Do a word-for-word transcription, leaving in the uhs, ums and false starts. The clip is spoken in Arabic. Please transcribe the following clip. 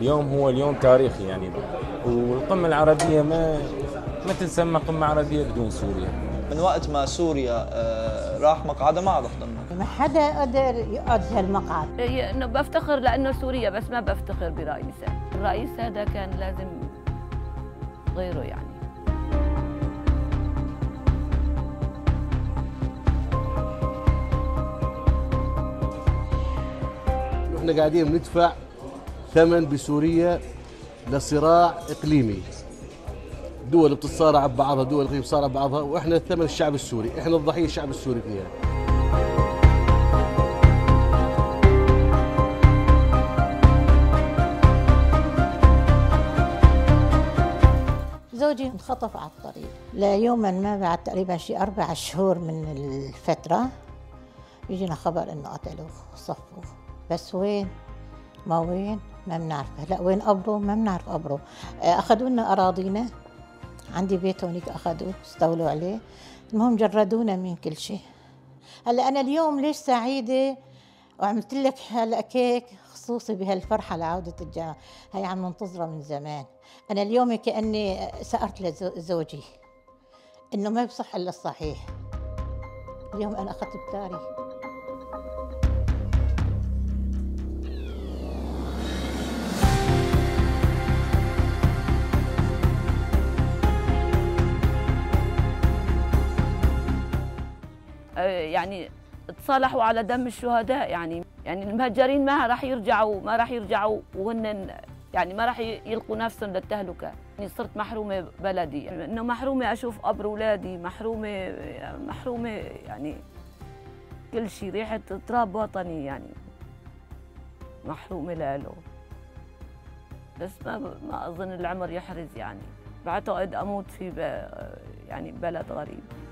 اليوم هو اليوم تاريخي يعني، والقمة العربية ما ما تسمى قمة عربية بدون سوريا. من وقت ما سوريا آه، راح مقعدها ما عاد ضمن. ما حدا قدر يقعد هالمقعد. انه بفتخر لانه سوريا، بس ما بفتخر برئيسها. الرئيس هذا كان لازم غيره يعني. احنا قاعدين بندفع ثمن بسوريا لصراع اقليمي، دول بتتصارع ببعضها، دول اقليميه بتصارع ببعضها، واحنا الثمن الشعب السوري، احنا الضحيه الشعب السوري فيها. زوجي انخطف على الطريق، لا يوما ما بعد تقريبا شي أربع شهور من الفترة يجينا خبر إنه قتلوه وصفوه، بس وين؟ ما وين؟ ما بنعرف. هلا وين قبره؟ ما بنعرف قبره. أخذوا لنا أراضينا، عندي بيت هونيك أخذوه استولوا عليه، المهم جردونا من كل شيء. هلا أنا اليوم ليش سعيدة وعملت لك هلا كيك خصوصي بهالفرحة لعودة الجامعة، هي عم ننتظرها من زمان. أنا اليوم كأني سأرت لزوجي إنه ما بصح إلا الصحيح. اليوم أنا أخذت بتاري. يعني تصالحوا على دم الشهداء، يعني يعني المهجرين ما راح يرجعوا ما راح يرجعوا وهن يعني ما راح يلقوا نفسهم للتهلكه. يعني صرت محرومه بلدي، يعني انه محرومه اشوف قبر اولادي، محرومه محرومه يعني كل شيء، ريحه تراب وطني يعني محرومه له. بس ما ما اظن العمر يحرز، يعني بعتقد اموت في يعني بلد غريب.